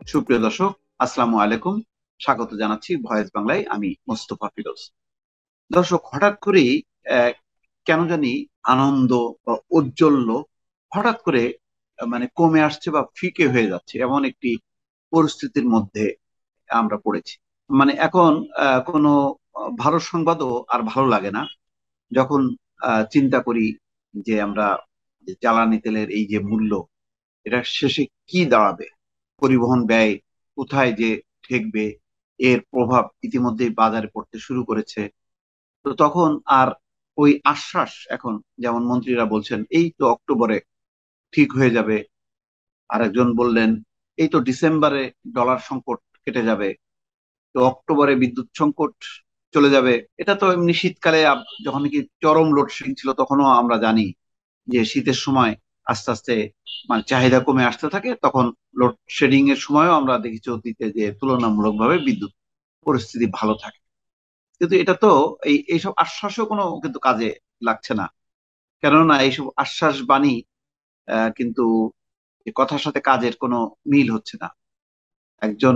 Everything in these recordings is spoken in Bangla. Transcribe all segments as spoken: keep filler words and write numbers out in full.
সুপ্রিয় দর্শক, আসসালামু আলাইকুম। স্বাগত জানাচ্ছি ভয়েস বাংলায়। আমি মোস্তফা ফিরোজ। দর্শক, হঠাৎ করেই আহ, কেন জানি আনন্দ বা ঔজ্জ্বল্য হঠাৎ করে আহ, মানে কমে আসছে বা ফিকে হয়ে যাচ্ছে, এমন একটি পরিস্থিতির মধ্যে আমরা পড়েছি। মানে এখন আহ, কোনো আহ, ভালো সংবাদও আর ভালো লাগে না। যখন আহ, চিন্তা করি যে আমরা যে জ্বালানি তেলের এই যে মূল্য, এটা শেষে কি দাঁড়াবে, পরিবহন ব্যয় কোথায় যে ঠেকবে, এর প্রভাব ইতিমধ্যেই বাজারে পড়তে শুরু করেছে। তো তখন আর ওই আশ্বাস, এখন যেমন মন্ত্রীরা বলছেন এই তো অক্টোবরে ঠিক হয়ে যাবে, আরেকজন বললেন এই তো ডিসেম্বরে ডলার সংকট কেটে যাবে, তো অক্টোবরে বিদ্যুৎ সংকট চলে যাবে। এটা তো এমনি শীতকালে আব- যখন কি চরম লোডশেডিং ছিল তখনও আমরা জানি যে শীতের সময় আস্তে আস্তে মানে চাহিদা কমে আসতে থাকে, তখন লোডশেডিং এর সময়ও আমরা দেখেছি অতীতে যে তুলনামূলকভাবে বিদ্যুৎ পরিস্থিতি ভালো থাকে। কিন্তু এটা তো এই এইসব আশ্বাসও কোনো কিন্তু কাজে লাগছে না। কেননা এইসব আশ্বাস বাণী আহ, কিন্তু এই কথার সাথে কাজের কোনো মিল হচ্ছে না। একজন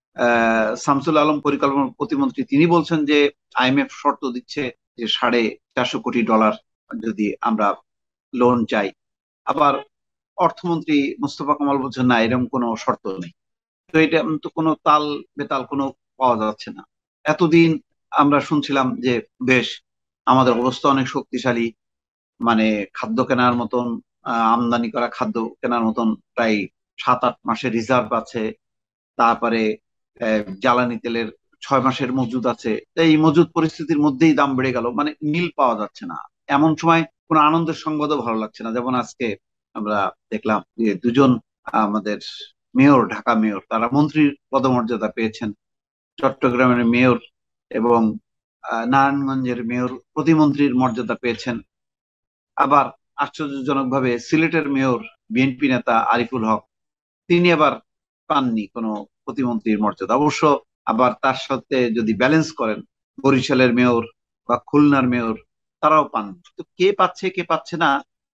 আহ শামসুল আলম পরিকল্পনা প্রতিমন্ত্রী, তিনি বলছেন যে আইএমএফ শর্ত দিচ্ছে যে সাড়ে চারশো কোটি ডলার যদি আমরা লোন চাই। আবার অর্থমন্ত্রী মোস্তফা কামাল বলছেন না, এরকম কোনো শর্ত নেই। তো এটা তো কোনো তাল বেতাল কোনো পাওয়া যাচ্ছে না। এতদিন আমরা শুনছিলাম যে বেশ আমাদের অবস্থা অনেক শক্তিশালী, মানে খাদ্য কেনার মতন, আহ, আমদানি করা খাদ্য কেনার মতন প্রায় সাত আট মাসের রিজার্ভ আছে। তারপরে আহ, জ্বালানি তেলের ছয় মাসের মজুদ আছে। তো এই মজুদ পরিস্থিতির মধ্যেই দাম বেড়ে গেল, মানে মিল পাওয়া যাচ্ছে না। এমন সময় কোনো আনন্দের সংবাদও ভালো লাগছে না। যেমন আজকে আমরা দেখলাম যে দুজন আমাদের মেয়র, ঢাকা মেয়র, তারা মন্ত্রীর পদমর্যাদা পেয়েছেন। চট্টগ্রামের মেয়র এবং আহ, নারায়ণগঞ্জের মেয়র প্রতিমন্ত্রীর মর্যাদা পেয়েছেন। আবার আশ্চর্যজনকভাবে সিলেটের মেয়র বিএনপি নেতা আরিফুল হক, তিনি আবার পাননি কোনো প্রতিমন্ত্রীর মর্যাদা। অবশ্য আবার তার সাথে যদি ব্যালেন্স করেন, বরিশালের মেয়র বা খুলনার মেয়র, তারাও পান। তো কে পাচ্ছে কে পাচ্ছে না,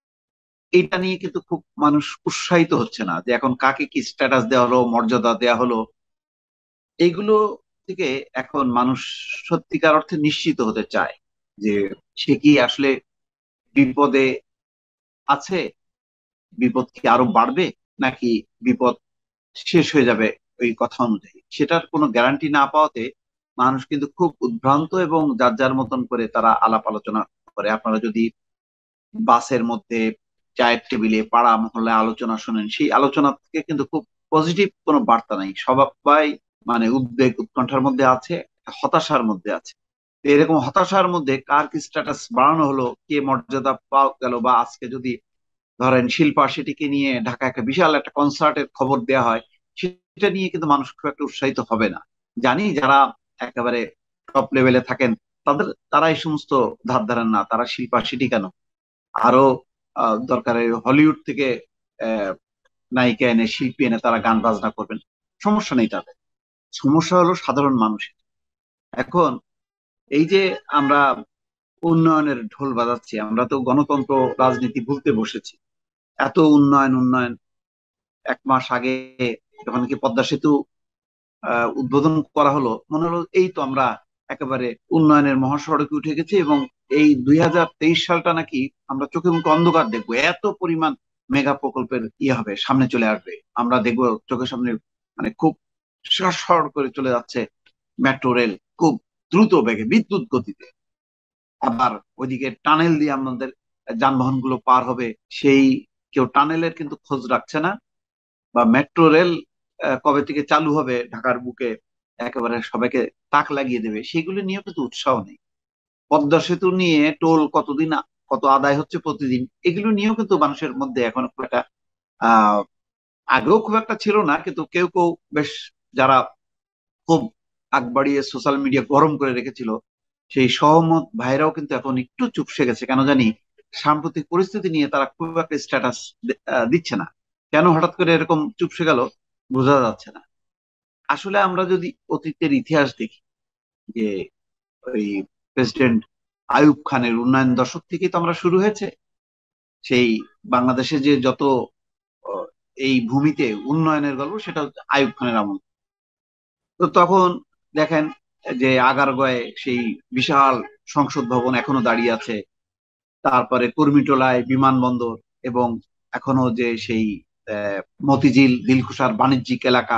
এটা নিয়ে কিন্তু খুব মানুষ উৎসাহিত হচ্ছে না যে এখন কাকে কি স্ট্যাটাস দেওয়া হলো, মর্যাদা দেওয়া হলো। এইগুলো থেকে এখন মানুষ সত্যিকার অর্থে নিশ্চিত হতে চায় যে সে কি আসলে বিপদে আছে, বিপদ কি আরো বাড়বে, নাকি বিপদ শেষ হয়ে যাবে ওই কথা অনুযায়ী। সেটার কোনো গ্যারান্টি না পাওয়াতে মানুষ কিন্তু খুব উদ্ভ্রান্ত এবং যার যার মতন করে তারা আলাপ আলোচনা করে। আপনারা যদি বাসের মধ্যে, চায়ের টেবিলে, পাড়া মহল্লায় আলোচনা শোনেন, সেই আলোচনা থেকে কিন্তু খুব পজিটিভ কোনো বার্তা নাই। সবাই মানে উদ্বেগ উৎকণ্ঠার মধ্যে আছে, হতাশার মধ্যে আছে। তো এরকম হতাশার মধ্যে কার কি স্ট্যাটাস বাড়ানো হলো, কে মর্যাদা পাওয়া গেল, বা আজকে যদি ধরেন শিল্পা সেটিকে নিয়ে ঢাকা একটা বিশাল একটা কনসার্টের খবর দেওয়া হয়, সেটা নিয়ে কিন্তু মানুষ খুব একটা উৎসাহিত হবে না। জানি যারা একেবারে টপ লেভেলে থাকেন, তাদের তারা এই সমস্ত ধার ধারেন না। তারা শিল্পা সেটি কেন, আরো আহ, দরকার হয় হলিউড থেকে আহ, নায়িকা এনে, শিল্পী এনে তারা গান বাজনা করবেন, সমস্যা নেই তাদের। সমস্যা হলো সাধারণ মানুষের। এখন এই যে আমরা উন্নয়নের ঢোল বাজাচ্ছি, আমরা তো গণতন্ত্র রাজনীতি ভুলতে বসেছি। এত উন্নয়ন উন্নয়ন, এক মাস আগে যখন কি পদ্মা সেতু আহ, উদ্বোধন করা হলো, মনে হলো এই তো আমরা একেবারে উন্নয়নের মহাসড়কে উঠে গেছি, এবং এই দুই হাজার তেইশ সালটা নাকি আমরা চোখে মুখে অন্ধকার দেখবো, এত পরিমাণ মেগা প্রকল্পের ইয়ে হবে, সামনে চলে আসবে। আমরা দেখবো চোখের সামনে, মানে খুব সর করে চলে যাচ্ছে মেট্রো রেল, খুব দ্রুত বেগে বিদ্যুৎ গতিতে। আবার ওইদিকে টানেল দিয়ে আমাদের যানবাহন গুলো পার হবে, সেই কেউ টানেলের কিন্তু খোঁজ রাখছে না। বা মেট্রো রেল আহ, কবে থেকে চালু হবে ঢাকার বুকে, একেবারে সবাইকে তাক লাগিয়ে দেবে, সেগুলো নিয়েও কিন্তু উৎসাহ নেই। পদ্মা সেতু নিয়ে টোল কতদিন আ- কত আদায় হচ্ছে প্রতিদিন, এগুলো নিয়েও কিন্তু মানুষের মধ্যে এখন খুব একটা আহ আগেও খুব একটা ছিল না, কিন্তু কেউ কেউ বেশ, যারা খুব আগ বাড়িয়ে সোশ্যাল মিডিয়া গরম করে রেখেছিল, সেই সহমত ভাইরাও কিন্তু এখন একটু চুপসে গেছে। কেন জানি সাম্প্রতিক পরিস্থিতি নিয়ে তারা খুব একটা স্ট্যাটাস দিচ্ছে না। কেন হঠাৎ করে এরকম চুপসে গেল বোঝা যাচ্ছে না। আসলে আমরা যদি অতীতের ইতিহাস দেখি, যে ওই প্রেসিডেন্ট আইয়ুব খানের উন্নয়ন দশক থেকেই তো আমরা শুরু হয়েছে। সেই বাংলাদেশে যে যত এই ভূমিতে উন্নয়নের গল্প, সেটা হচ্ছে আইয়ুব খানের আমল। তো তখন দেখেন যে আগারগাঁয়ে সেই বিশাল সংসদ ভবন এখনো দাঁড়িয়ে আছে, তারপরে কুর্মিটোলায় বিমানবন্দর, এবং এখনো যে সেই আহ, মতিঝিল দিলকুশার বাণিজ্যিক এলাকা,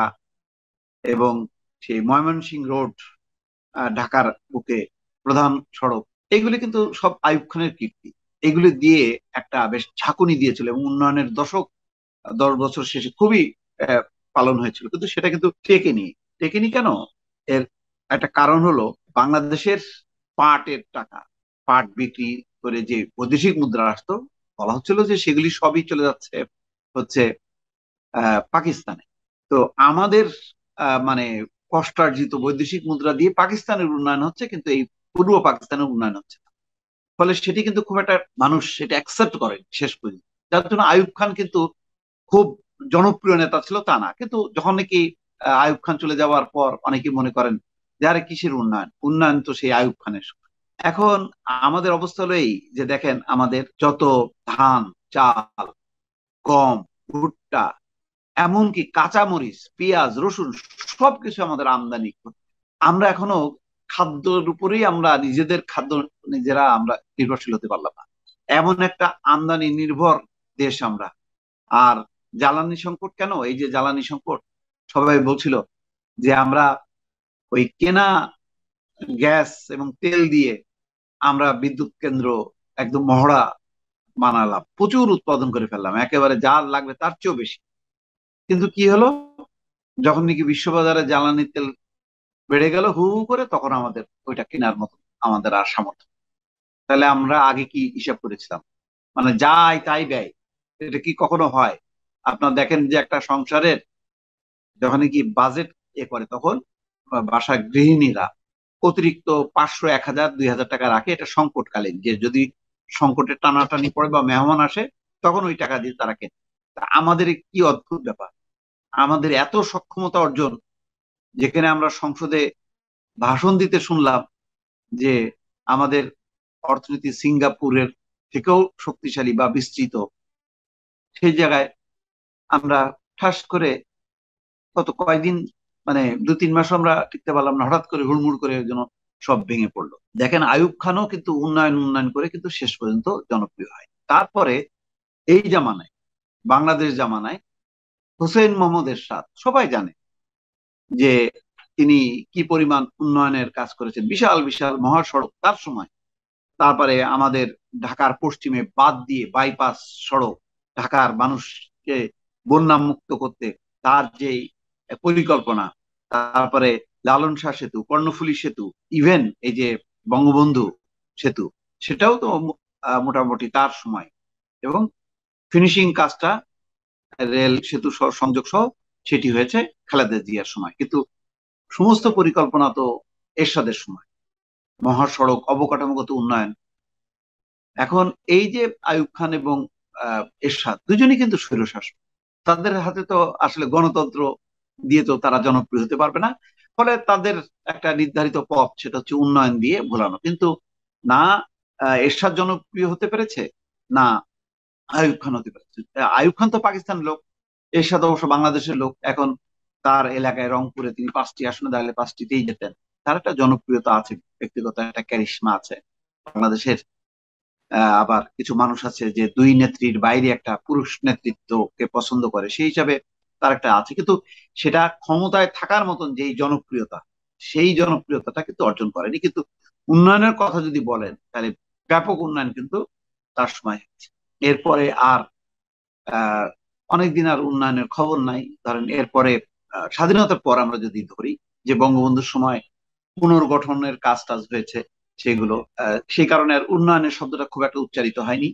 এবং সেই ময়মনসিংহ রোড, আহ, ঢাকার বুকে প্রধান সড়ক, এগুলি কিন্তু সব আইয়ুব খানের কীর্তি। এগুলি দিয়ে একটা বেশ ঝাঁকুনি দিয়েছিল, এবং উন্নয়নের দশক, দশ বছর শেষে খুবই আহ, পালন হয়েছিল, কিন্তু সেটা কিন্তু টেকেনি। টেকেনি কেন? এর একটা কারণ হলো বাংলাদেশের পাটের টাকা, পাট বিক্রি করে যে বৈদেশিক মুদ্রা আসতো, বলা হচ্ছিল যে সেগুলি সবই চলে যাচ্ছে হচ্ছে আহ পাকিস্তানে। তো আমাদের আহ, মানে কষ্টার্জিত বৈদেশিক মুদ্রা দিয়ে পাকিস্তানের উন্নয়ন হচ্ছে, কিন্তু এই পূর্ব পাকিস্তানের উন্নয়ন হচ্ছে না। ফলে সেটি কিন্তু খুব একটা মানুষ সেটা অ্যাকসেপ্ট করে শেষ পর্যন্ত। যার জন্য আইয়ুব খান কিন্তু খুব জনপ্রিয় নেতা ছিল তা না, কিন্তু যখন নাকি আহ, আইয়ুব খান চলে যাওয়ার পর অনেকে মনে করেন যে আরে কিসের উন্নয়ন, উন্নয়ন তো সেই আইয়ুব খানের সময়। এখন আমাদের অবস্থা হলো এই যে দেখেন আমাদের যত ধান, চাল, গম, ভুট্টা, এমনকি কাঁচামরিচ, পেঁয়াজ, রসুন, সবকিছু আমাদের আমদানি করতে। আমরা এখনো খাদ্যের উপরেই আমরা নিজেদের খাদ্য নিজেরা আমরা নির্ভরশীল হতে পারলাম না, এমন একটা আমদানি নির্ভর দেশ আমরা। আর জ্বালানি সংকট কেন? এই যে জ্বালানি সংকট, সবাই বলছিল যে আমরা ওই কেনা গ্যাস এবং তেল দিয়ে আমরা বিদ্যুৎ কেন্দ্র একদম মহড়া বানালাম, প্রচুর উৎপাদন করে ফেললাম, একেবারে যা লাগবে তার চেয়েও বেশি। কিন্তু কি হলো, যখন নাকি বিশ্ববাজারে জ্বালানি তেল বেড়ে গেল হু হু করে, তখন আমাদের ওইটা কেনার মতো আমাদের আর সামর্থ্য। তাহলে আমরা আগে কি হিসাব করেছিলাম, মানে যাই তাই ব্যয়, এটা কি কখনো হয়? আপনার দেখেন যে একটা সংসারের যখন কি বাজেট এ করে, তখন বাসার গৃহিণীরা অতিরিক্ত পাঁচশো, এক হাজার, দুই হাজার টাকা রাখে, এটা সংকটকালীন, যে যদি সংকটের টানাটানি পড়ে বা মেহমান আসে, তখন ওই টাকা দিয়ে তারা কেনে। তা আমাদের কি অদ্ভুত ব্যাপার, আমাদের এত সক্ষমতা অর্জন, যেখানে আমরা সংসদে ভাষণ দিতে শুনলাম যে আমাদের অর্থনীতি সিঙ্গাপুরের থেকেও শক্তিশালী বা বিস্তৃত, সেই জায়গায় আমরা ঠাস করে কত কয়দিন, মানে দু তিন মাস আমরা টিকতে পারলাম না, হঠাৎ করে হুড়মুড় করে যেন সব ভেঙে পড়লো। দেখেন আইয়ুব খানও কিন্তু উন্নয়ন উন্নয়ন করে কিন্তু শেষ পর্যন্ত জনপ্রিয় হয়। তারপরে এই জামানায়, বাংলাদেশ জামানায়, হুসেইন মোহাম্মদ এরশাদ, সবাই জানে যে তিনি কি পরিমাণ উন্নয়নের কাজ করেছেন, বিশাল বিশাল মহাসড়ক তার সময়। তারপরে আমাদের ঢাকার পশ্চিমে বাদ দিয়ে বাইপাস সড়ক, ঢাকার মানুষকে বন্যা মুক্ত করতে তার যে পরিকল্পনা, তারপরে লালন শাহ সেতু, কর্ণফুলী সেতু, ইভেন এই যে বঙ্গবন্ধু সেতু, সেটাও তো আহ, মোটামুটি তার সময়। এবং ফিনিশিং কাজটা, রেল সেতু সহ সংযোগ সহ, সেটি হয়েছে খালেদা জিয়ার সময়। কিন্তু সমস্ত পরিকল্পনা তো এরশাদের সময়, মহাসড়ক, অবকাঠামোগত উন্নয়ন। এখন এই যে আইয়ুব খান এবং আহ, এরশাদ দুজনই কিন্তু স্বৈরশাসক, তাদের হাতে তো আসলে গণতন্ত্র দিয়ে তো তারা জনপ্রিয় হতে পারবে না। ফলে তাদের একটা নির্ধারিত পথ, সেটা হচ্ছে উন্নয়ন দিয়ে ভোলানো। কিন্তু না আহ, এরশাদ জনপ্রিয় হতে পেরেছে, না আইয়ুব খান হতে পেরেছে। আহ, আইয়ুব খান তো পাকিস্তানের লোক, এরশাদ অবশ্য বাংলাদেশের লোক। এখন তার এলাকায় রংপুরে তিনি পাঁচটি আসনে দাঁড়ালে পাঁচটিতেই যেতেন। তার একটা জনপ্রিয়তা আছে, ব্যক্তিগত একটা ক্যারিশমা আছে বাংলাদেশের। আহ, আবার কিছু মানুষ আছে যে দুই নেত্রীর বাইরে একটা পুরুষ নেতৃত্বকে পছন্দ করে, সেই হিসাবে তার একটা আছে। কিন্তু সেটা ক্ষমতায় থাকার মতন যেই জনপ্রিয়তা, সেই জনপ্রিয়তাটা কিন্তু অর্জন করেনি। কিন্তু উন্নয়নের কথা যদি বলেন, তাহলে ব্যাপক উন্নয়ন কিন্তু তার সময় হয়েছে। এরপরে আর আহ অনেকদিন আর উন্নয়নের খবর নাই। ধরেন এরপরে আহ, স্বাধীনতার পর আমরা যদি ধরি, যে বঙ্গবন্ধুর সময় পুনর্গঠনের কাজ টাজ হয়েছে, সেগুলো আহ, সেই কারণে আর উন্নয়নের শব্দটা খুব একটা উচ্চারিত হয়নি।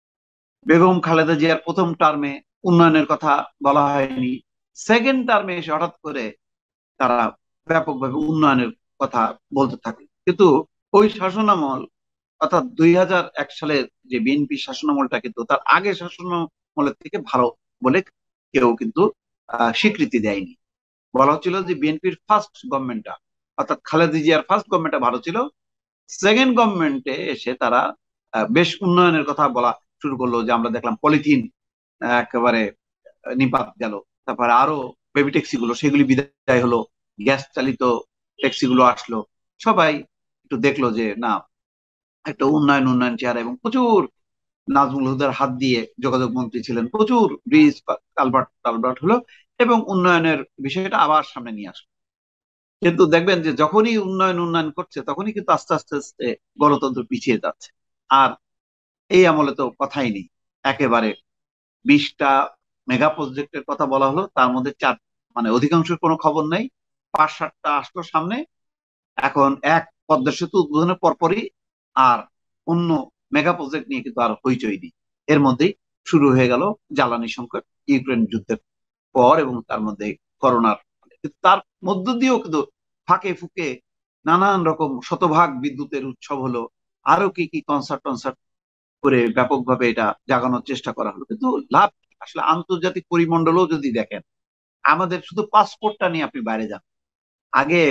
বেগম খালেদা জিয়ার প্রথম টার্মে উন্নয়নের কথা বলা হয়নি, সেকেন্ড টার্মে এসে হঠাৎ করে তারা ব্যাপকভাবে উন্নয়নের কথা বলতে থাকে। কিন্তু ওই শাসনামল, অর্থাৎ দুই হাজার এক সালের যে বিএনপি শাসনামলটা, কিন্তু তার আগের শাসনামলের থেকে ভালো বলে কেউ কিন্তু আহ, স্বীকৃতি দেয়নি। বলা হচ্ছিল যে বিএনপির ফার্স্ট গভর্নমেন্টটা, অর্থাৎ খালেদা জিয়ার ফার্স্ট গভর্নমেন্টটা ভালো ছিল, সেকেন্ড গভর্নমেন্টে এসে তারা আহ, বেশ উন্নয়নের কথা বলা শুরু করলো। যে আমরা দেখলাম পলিথিন একেবারে নিপাত গেল, তারপরে আরো বেবি ট্যাক্সি গুলো সেগুলি বিদায় হলো, গ্যাস চালিত ট্যাক্সি গুলো আসলো। সবাই একটু দেখলো যে না, একটা উন্নয়ন উন্নয়ন চেহারা, এবং প্রচুর নাজমুল হুদার হাত দিয়ে যোগাযোগ মন্ত্রী ছিলেন, প্রচুর ব্রিজ কালভার্ট টালভার্ট হলো এবং উন্নয়নের বিষয়টা আবার সামনে নিয়ে আসলো। কিন্তু দেখবেন যে যখনই উন্নয়ন উন্নয়ন করছে তখনই কিন্তু আস্তে আস্তে আস্তে গণতন্ত্র পিছিয়ে যাচ্ছে। আর এই আমলে তো কথাই নেই, একেবারে বিশটা মেগা প্রজেক্টের কথা বলা হলো, তার মধ্যে চার, মানে অধিকাংশের কোনো খবর নেই। পাঁচ সাতটা আসলো সামনে। এখন এক পদ্মা সেতু উদ্বোধনের পরপরই আর অন্য মেগা প্রজেক্ট নিয়ে কিন্তু আর হইচই নেই। এর মধ্যেই শুরু হয়ে গেল জ্বালানি সংকট ইউক্রেন যুদ্ধের পর, এবং তার মধ্যে করোনার। কিন্তু তার মধ্য দিয়েও কিন্তু ফাঁকে ফুকে নানান রকম শতভাগ বিদ্যুতের উৎসব হলো, আরো কি কি কনসার্ট টনসার্ট করে ব্যাপকভাবে এটা জাগানোর চেষ্টা করা হলো। কিন্তু লাভ কি? আসলে আন্তর্জাতিক পরিমণ্ডলও যদি দেখেন, আমাদের শুধু পাসপোর্টটা নিয়ে আপনি বাইরে যান, আগে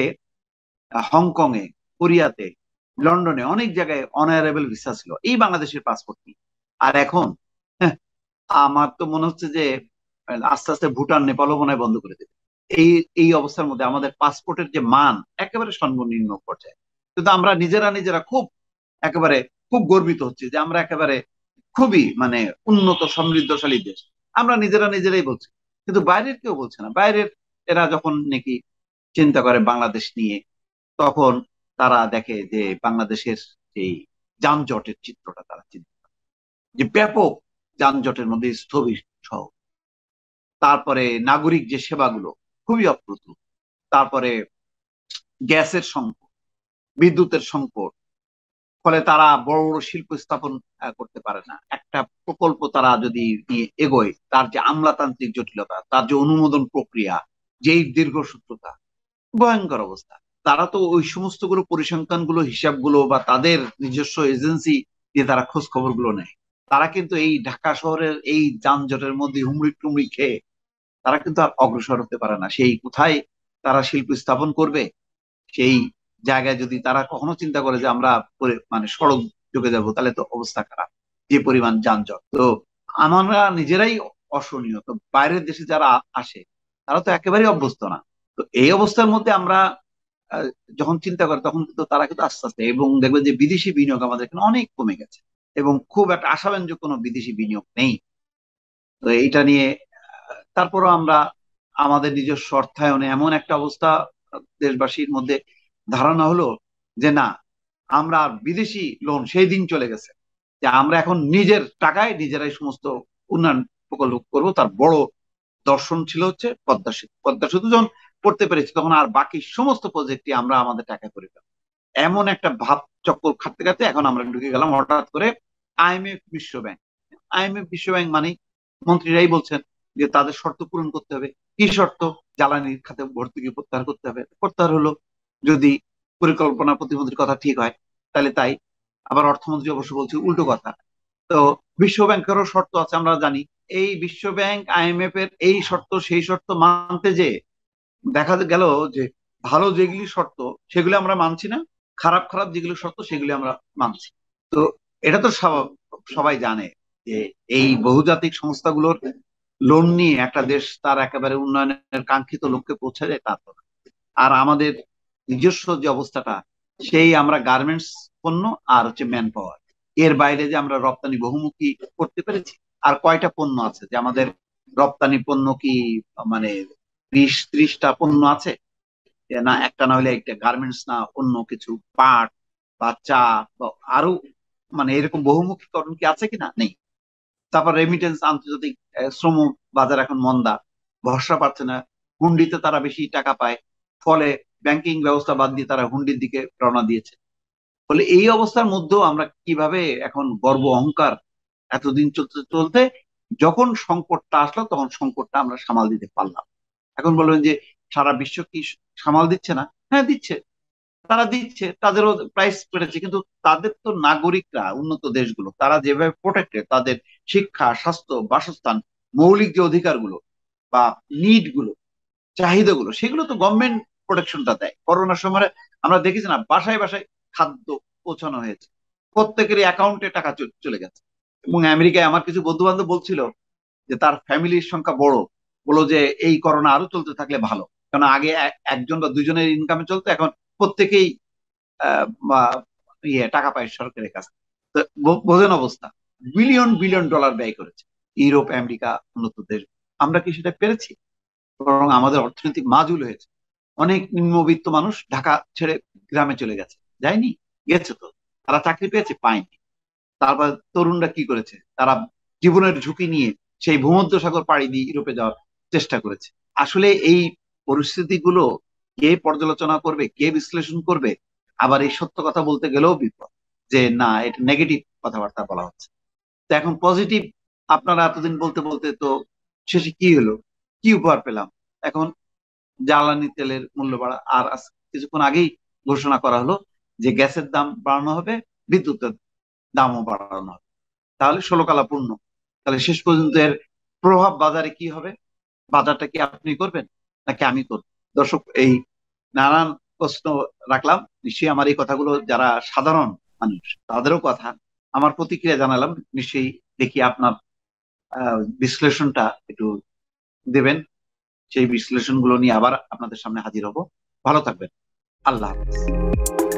হংকং এ, কোরিয়াতে, লন্ডনে অনেক জায়গায় অনারেবল ভিসা ছিল এই বাংলাদেশের পাসপোর্ট নিয়ে। আর এখন হ্যাঁ, আমার তো মনে হচ্ছে যে আস্তে আস্তে ভুটান নেপালও মনে হয় বন্ধ করে দেবে। এই এই অবস্থার মধ্যে আমাদের পাসপোর্টের যে মান একেবারে সর্বনিম্ন পর্যায়ে। কিন্তু আমরা নিজেরা নিজেরা খুব একেবারে খুব গর্বিত হচ্ছে যে আমরা একেবারে খুবই মানে উন্নত সমৃদ্ধশালী দেশ, আমরা নিজেরা নিজেরাই বলছি। কিন্তু বাইরের কেউ বলছে না। বাইরের এরা যখন নাকি চিন্তা করে বাংলাদেশ নিয়ে, তখন তারা দেখে যে বাংলাদেশের এই যানজটের চিত্রটা তারা চিন্তা করে, যে ব্যাপক যানজটের মধ্যে স্থবির সহ, তারপরে নাগরিক যে সেবাগুলো খুবই অপ্রতুল, তারপরে গ্যাসের সংকট, বিদ্যুতের সংকট, ফলে তারা বড় বড় শিল্প স্থাপন আহ, করতে পারে না। একটা প্রকল্প তারা যদি নিয়ে এগোয়, তার যে আমলাতান্ত্রিক জটিলতা, তার যে অনুমোদন প্রক্রিয়া, যেই দীর্ঘসূত্রতা, ভয়ঙ্কর অবস্থা। তারা তো ওই সমস্ত গুলো পরিসংখ্যান গুলো, হিসাব গুলো বা তাদের নিজস্ব এজেন্সি দিয়ে তারা খোঁজ খবর গুলো নেয়। তারা কিন্তু এই ঢাকা শহরের এই যানজটের মধ্যে হুমড়ি টুমড়ি খেয়ে তারা কিন্তু আর অগ্রসর হতে পারে না। সেই কোথায় তারা শিল্প স্থাপন করবে, সেই জায়গায় যদি তারা কখনো চিন্তা করে যে আমরা পরে- মানে সড়ক যোগে যাব, তাহলে তো অবস্থা খারাপ, যে পরিমাণ যানজট। তো আমরা নিজেরাই অসহনীয়, তো বাইরের দেশে যারা আ- আসে তারা তো একেবারেই অভ্যস্ত না। তো এই অবস্থার মধ্যে আমরা আহ, যখন চিন্তা করে তখন কিন্তু তারা কিন্তু আস্তে আস্তে, এবং দেখবেন যে বিদেশি বিনিয়োগ আমাদের এখানে অনেক কমে গেছে, এবং খুব একটা আশাব্যঞ্জক কোনো বিদেশি বিনিয়োগ নেই। তো এইটা নিয়ে তারপরও আমরা আমাদের নিজস্ব অর্থায়নে এমন একটা অবস্থা দেশবাসীর মধ্যে ধারণা হলো যে না, আমরা আর বিদেশি লোন সেই দিন চলে গেছে, যে আমরা এখন নিজের টাকায় নিজেরাই সমস্ত উন্নয়ন প্রকল্প করবো। তার বড় দর্শন ছিল হচ্ছে পদ্মা সেতু। পদ্মা সেতু যখন করতে পেরেছি, তখন আর বাকি সমস্ত প্রজেক্টই আমরা আমাদের টাকা করে ফেলবো, এমন একটা ভাব চক্কর খাটতে খাটতে এখন আমরা ঢুকে গেলাম হঠাৎ করে আইএমএফ, বিশ্ব ব্যাংক। আইএমএফ, বিশ্ব ব্যাংক মানে মন্ত্রীরাই বলছেন যে তাদের শর্ত পূরণ করতে হবে। কি শর্ত? জ্বালানির খাতে ভর্তুকি প্রত্যাহার করতে হবে। প্রত্যাহার হলো যদি পরিকল্পনা প্রতিমন্ত্রীর কথা ঠিক হয়, তাহলে তাই। আবার অর্থমন্ত্রী অবশ্য বলছে উল্টো কথা। তো বিশ্ব ব্যাংকেরও শর্ত আছে আমরা জানি। এই বিশ্ব ব্যাংক, আইএমএফ এর এই শর্ত সেই শর্ত মানতে যে দেখা গেল যে ভালো যেগুলি শর্ত সেগুলি আমরা মানছি না, খারাপ খারাপ যেগুলো শর্ত সেগুলি আমরা মানছি। তো এটা তো সব- সবাই জানে যে এই বহুজাতিক সংস্থাগুলোর লোন নিয়ে একটা দেশ তার একেবারে উন্নয়নের কাঙ্ক্ষিত লক্ষ্যে পৌঁছে যায় তা তো না। আর আমাদের নিজস্ব যে অবস্থাটা, সেই আমরা গার্মেন্টস পণ্য আর হচ্ছে ম্যান পাওয়ার, এর বাইরে যে আমরা রপ্তানি বহুমুখী করতে পেরেছি। আর কয়টা পণ্য আছে যে আমাদের রপ্তানি পণ্য কি মানে বিশ ত্রিশটা পণ্য আছে, যে না একটা না হলে একটা গার্মেন্টস, না অন্য কিছু পাট বা চা বা আরো, মানে এরকম বহুমুখীকরণ কি আছে কিনা? নেই। তারপর রেমিটেন্স, আন্তর্জাতিক আহ, শ্রম বাজার এখন মন্দা, ভরসা পাচ্ছে না, হুন্ডিতে তারা বেশি টাকা পায়, ফলে ব্যাংকিং ব্যবস্থা বাদ দিয়ে তারা হুন্ডির দিকে রওনা দিয়েছে। ফলে এই অবস্থার মধ্যেও আমরা কিভাবে এখন গর্ব অহংকার এতদিন চলতে চলতে যখন সংকটটা আসলো তখন সংকটটা আমরা সামাল দিতে পারলাম। এখন বলবেন যে সারা বিশ্ব কি সামাল দিচ্ছে না? হ্যাঁ দিচ্ছে, তারা দিচ্ছে, তাদেরও প্রাইস বেড়েছে, কিন্তু তাদের তো নাগরিকরা, উন্নত দেশগুলো তারা যেভাবে প্রোটেক্টেড, তাদের শিক্ষা, স্বাস্থ্য, বাসস্থান, মৌলিক যে অধিকারগুলো বা নিড গুলো, চাহিদাগুলো, সেগুলো তো গভর্নমেন্ট প্রোটেকশনটা দেয়। করোনার সময় আমরা দেখেছি না, বাসায় বাসায় খাদ্য পৌঁছানো হয়েছে, প্রত্যেকেরই অ্যাকাউন্টে টাকা চলে গেছে। এবং আমেরিকায় আমার কিছু বন্ধু বান্ধব বলছিল যে তার ফ্যামিলির সংখ্যা বড়, বললো যে এই করোনা আরো চলতে থাকলে ভালো, কারণ আগে এক- একজন বা দুজনের ইনকামে চলতো, এখন প্রত্যেকেই আহ, বা ইয়ে টাকা পায় সরকারের কাছে। তো বো- বোঝেন অবস্থা, বিলিয়ন বিলিয়ন ডলার ব্যয় করেছে ইউরোপ আমেরিকা উন্নত দেশ। আমরা কি সেটা পেরেছি? বরং আমাদের অর্থনৈতিক মাজুল হয়েছে। অনেক নিম্নবিত্ত মানুষ ঢাকা ছেড়ে গ্রামে চলে গেছে, যায়নি? গেছে তো। তারা চাকরি পেয়েছে? পায়নি। তারপর তরুণরা কি করেছে? তারা জীবনের ঝুঁকি নিয়ে সেই ভূমধ্যসাগর পাড়ি দিয়ে ইউরোপে যাওয়ার চেষ্টা করেছে। আসলে এই পরিস্থিতিগুলো কে পর্যালোচনা করবে, কে বিশ্লেষণ করবে? আবার এই সত্য কথা বলতে গেলেও বিপদ, যে না, এটা নেগেটিভ কথাবার্তা বলা হচ্ছে। তো এখন পজিটিভ, আপনারা এতদিন বলতে বলতে তো শেষে কি হলো? কি উপহার পেলাম? এখন জ্বালানি তেলের মূল্য বাড়া, আর আজ- কিছুক্ষণ আগেই ঘোষণা করা হলো যে গ্যাসের দাম বাড়ানো হবে, বিদ্যুতের দামও বাড়ানো হবে। তাহলে ষোলো কালা পূর্ণ। তাহলে শেষ পর্যন্ত এর প্রভাব বাজারে কি হবে? বাজারটা কি আপনি করবেন নাকি আমি করব? দর্শক, এই নানান প্রশ্ন রাখলাম। নিশ্চয়ই আমার এই কথাগুলো যারা সাধারণ মানুষ তাদেরও কথা, আমার প্রতিক্রিয়া জানালাম। নিশ্চয়ই দেখি আপনার আহ, বিশ্লেষণটা একটু দেবেন। সেই বিশ্লেষণগুলো নিয়ে আবার আপনাদের সামনে হাজির হব। ভালো থাকবেন। আল্লাহ হাফেজ।